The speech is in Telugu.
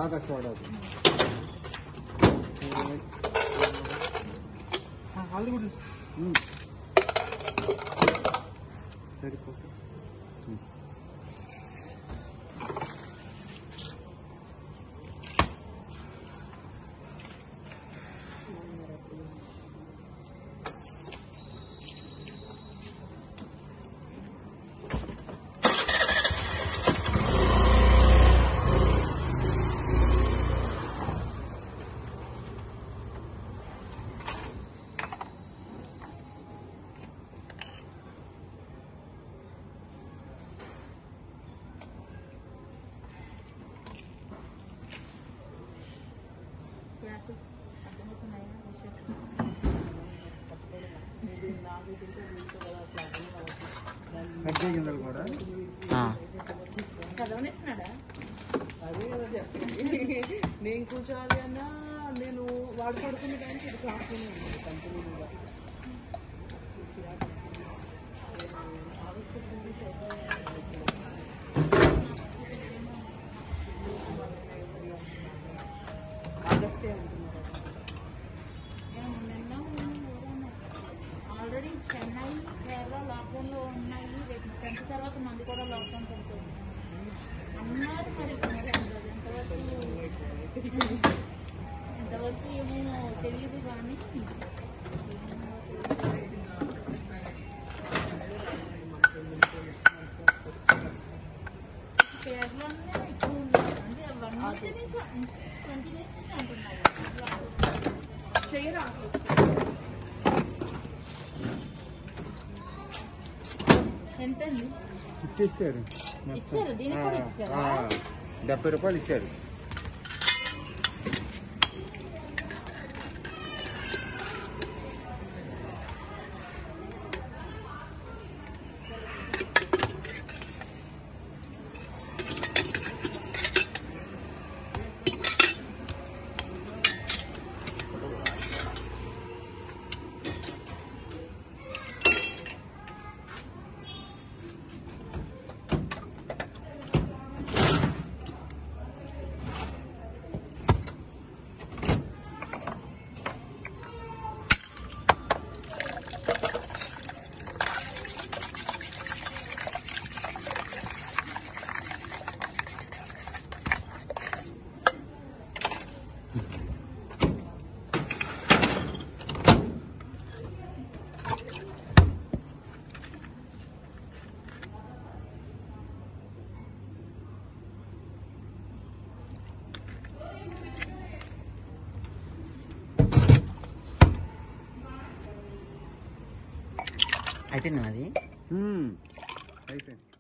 బాగా కష్టపడదు సరిపోతుంది. గింజలు కూడా చదవనిస్తున్నాడా? అదే కదా చెప్పింది. నేను కూర్చోవాలి అన్నా నేను వాడు పడుకునే దానికి ఇది కాస్తూనే ఉంది కంటిన్యూగా. ఆగస్టే అంటున్నారు. ఆల్రెడీ చెన్నై కేరళ లాక్డౌన్ లో ఉన్నాయి. రేపు 10th తర్వాత మంది కూడా లాక్డౌన్ పడుతుంది అన్నారు. మరి ఎంతవరకు ఏమో తెలియదు కానీ కేరళలోనే ఎక్కువ ఉన్నారు. అంటే 1 month నుంచి 20 days నుంచి అంటున్నారు. చేయరా ఎంతండి ఇచ్చేసారు. ఇచ్చారు? దీనికి కూడా ఇచ్చారా? 70 రూపాయలు ఇచ్చారు. అయిపోయింది అది అయిపోయింది.